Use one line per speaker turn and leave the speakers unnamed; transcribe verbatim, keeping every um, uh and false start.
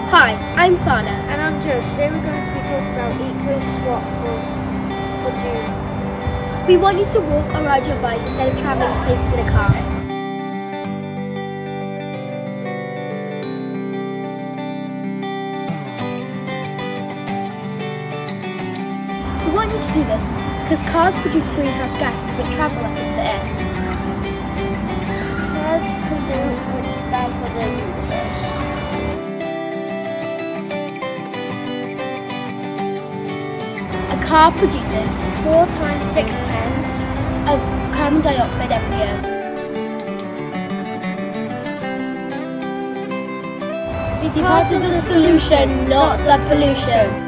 Hi, I'm Sana.
And I'm Joe. Today we're going to be talking about EcoSwap for, for June.
We want you to walk or ride your bike instead of travelling to places in a car. We want you to do this because cars produce greenhouse gases which travel up into the air.
Cars pollute, which is bad for the universe.
A car produces
Four times six tons
of carbon dioxide every year. Be part of the solution, not the pollution.